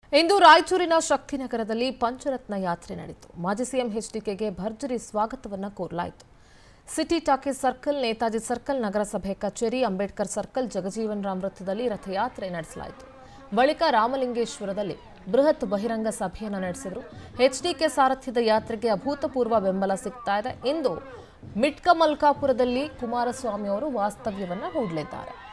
ಇಂದು ರಾಯಚೂರಿನ ಶಕ್ತಿನಗರದಲ್ಲಿ ಪಂಚರತ್ನ ಯಾತ್ರೆ ನಡೆಯಿತು. ಮಾಜಿ ಸಿಎಂ ಎಚ್ಡಿಕೆಗೆ ಭರ್ಜರಿ ಸ್ವಾಗತವನ್ನ ಕೋರಲಾಯಿತು. City talkies circle, Netaji circle, ನಗರಸಭೆ ಕಚೇರಿ, ಅಂಬೇಡ್ಕರ್ ಸರ್ಕಲ್, ಜಗಜೀವನ್ ರಾಮ್ ವೃತ್ತದಲ್ಲಿ ರಥಯಾತ್ರೆ ನಡೆಸಲಾಯಿತು. ಬಳಿಕ ರಾಮಲಿಂಗೇಶ್ವರದಲ್ಲಿ ಬೃಹತ್ ಬಹಿರಂಗ ಸಭೆಯನ್ನು ನಡೆಸಿದರು. ಎಚ್ಡಿಕೆ ಸಾರಥ್ಯದ ಯಾತ್ರೆಗೆ ಅಭೂತಪೂರ್ವ ಬೆಂಬಲ ಸಿಗ್ತಾ ಇದೆ. ಇಂದು ಮಿಟ್ಕಮಲ್ಕಾಪುರದಲ್ಲಿ ಕುಮಾರಸ್ವಾಮಿ ಅವರು ವಾಸ್ತವ್ಯವನ್ನ ಹೂಡಲಿದ್ದಾರೆ.